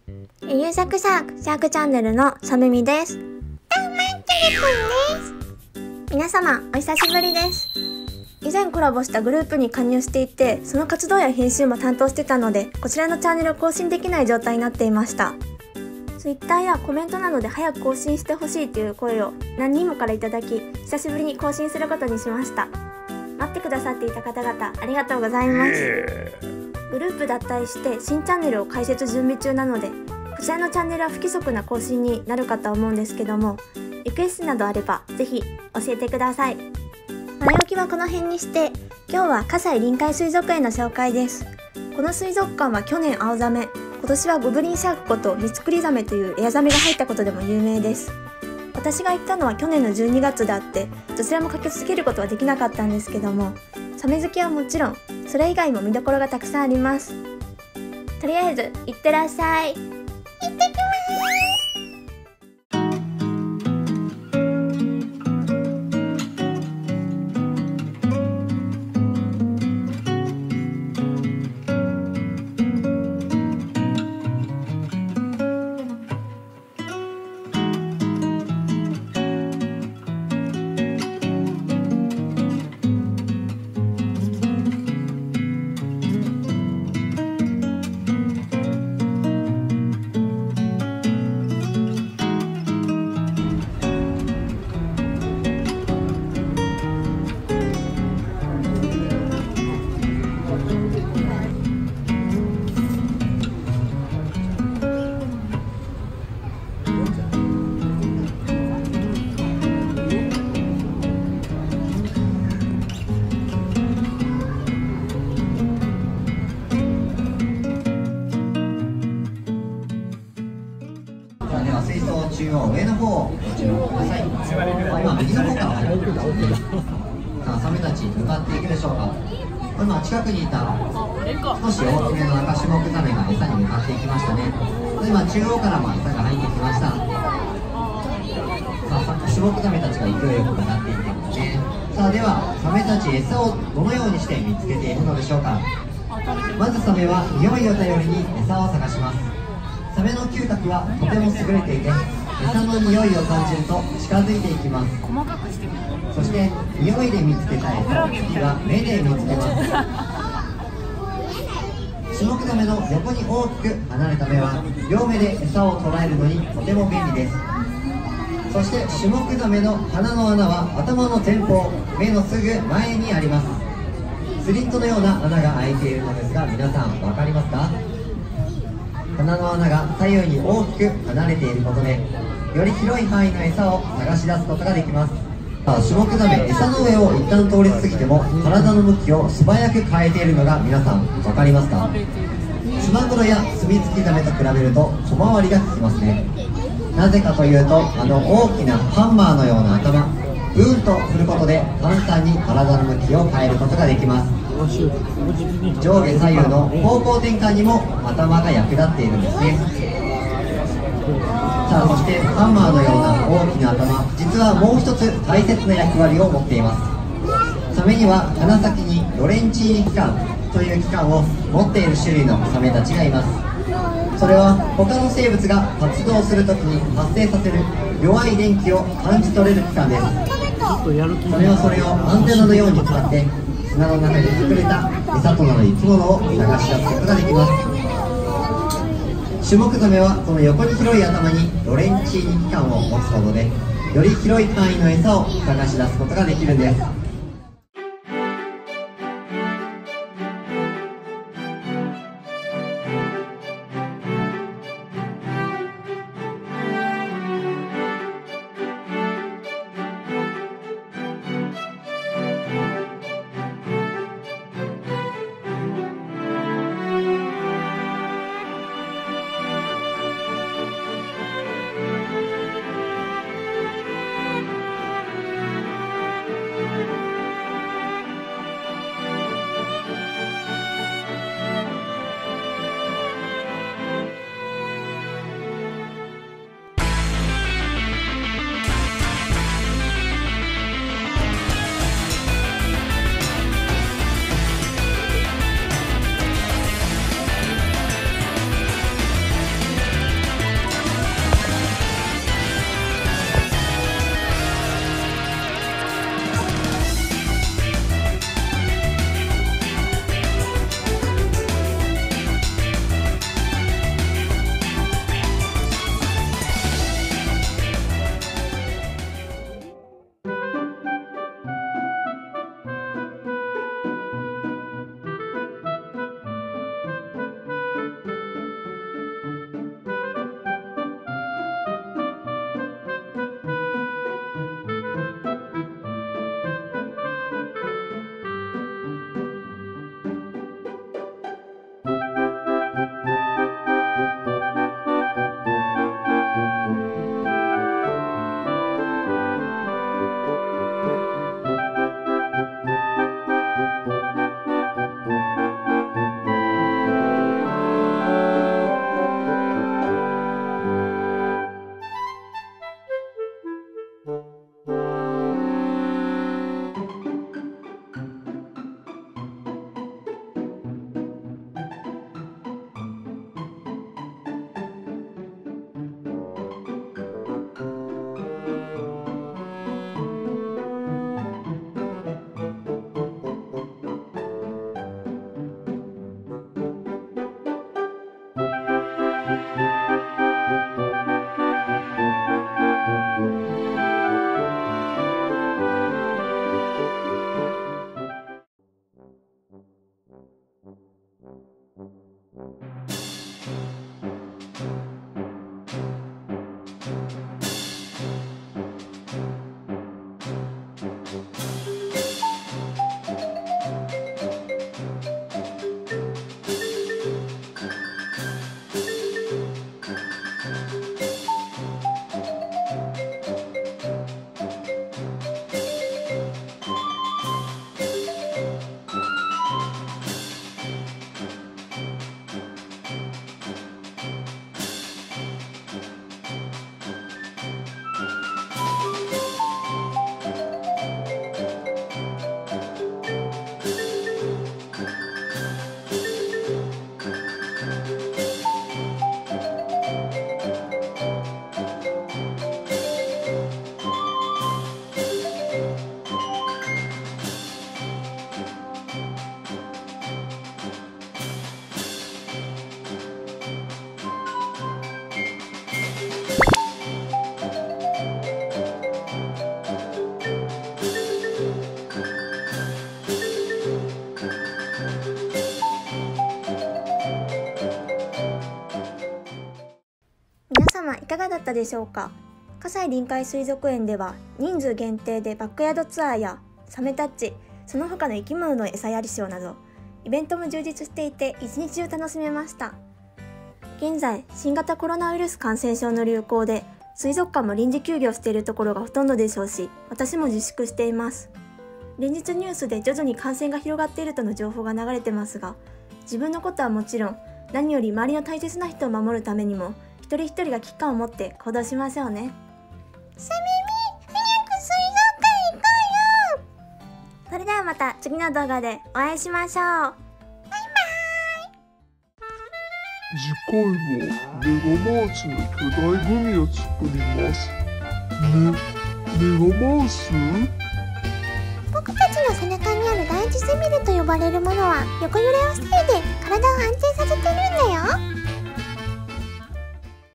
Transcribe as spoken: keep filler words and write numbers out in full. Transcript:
ゆうさくシャークシャークチャンネルのさめみです。皆様お久しぶりです。以前コラボしたグループに加入していて、その活動や編集も担当してたので、こちらのチャンネルを更新できない状態になっていました。Twitter やコメントなどで早く更新してほしいという声を何人もからいただき、久しぶりに更新することにしました。待ってくださっていた方々ありがとうございます。グループ脱退して新チャンネルを開設準備中なので、こちらのチャンネルは不規則な更新になるかと思うんですけども、リクエストなどあればぜひ教えてください。前置きはこの辺にして、今日は葛西臨海水族園の紹介です。この水族館は去年青ザメ、今年はゴブリンシャークことミツクリザメというエアザメが入ったことでも有名です。私が行ったのは去年のじゅうにがつであって、どちらも駆けつけることはできなかったんですけども、サメ好きはもちろん、それ以外も見どころがたくさんあります。とりあえずいってらっしゃい。行ってきます。 では水槽中央上の方をご注目ください。今右の方から入ってくるので、さあサメたち向かっていくでしょうか。今近くにいた少し大きめの赤シュモクザメが餌に向かっていきましたね。今中央からも餌が入ってきました。さあシュモクザメたちが勢いよく向かっていっていますね。さあではサメたち餌をどのようにして見つけているのでしょうか。まずサメは匂いを頼りに餌を探します。サメの嗅覚はとても優れていて、餌の匂いを感じると近づいていきます。そして匂いで見つけた餌を次は目で見つけます。シュモクザメの横に大きく離れた目は両目で餌を捉えるのにとても便利です。そしてシュモクザメの鼻の穴は頭の前方、目のすぐ前にあります。スリットのような穴が開いているのですが、皆さん分かりますか？鼻の穴が左右に大きく離れていることで、より広い範囲の餌を探し出すことができます。さあシュモクザメ、餌の上を一旦通り過ぎても体の向きを素早く変えているのが皆さん分かりますか？ツマグロやスミツキザメと比べると小回りが利きますね。なぜかというと、あの大きなハンマーのような頭、ブーンと振ることで簡単に体の向きを変えることができます。上下左右の方向転換にも頭が役立っているんですね。さあそしてハンマーのような大きな頭、実はもう一つ大切な役割を持っています。サメには鼻先にロレンチーニ器官という器官を持っている種類のサメたちがいます。それは他の生物が活動するときに発生させる弱い電気を感じ取れる器官です。サメはそれをアンテナのように使って砂の中に隠れた餌となる生き物を探し出すことができます。シュモクザメはこの横に広い頭にロレンチーニ器官を持つことで、より広い範囲の餌を探し出すことができるんです。 様いかがだったでしょうか。葛西臨海水族園では人数限定でバックヤードツアーやサメタッチ、その他の生き物の餌やりショーなどイベントも充実していて一日中楽しめました。現在新型コロナウイルス感染症の流行で水族館も臨時休業しているところがほとんどでしょうし、私も自粛しています。連日ニュースで徐々に感染が広がっているとの情報が流れてますが、自分のことはもちろん何より周りの大切な人を守るためにも一人一人が危機感を持って行動しましょうね。 サメミ、早く水族館行こうよ。 それではまた次の動画でお会いしましょう。 バイバ次回はメガマウスの巨大グミを作ります。ね、メガマウス？ ーイ。僕たちの背中にある第一背びれと呼ばれるものは横揺れを防いで体を安定させてるんだよ。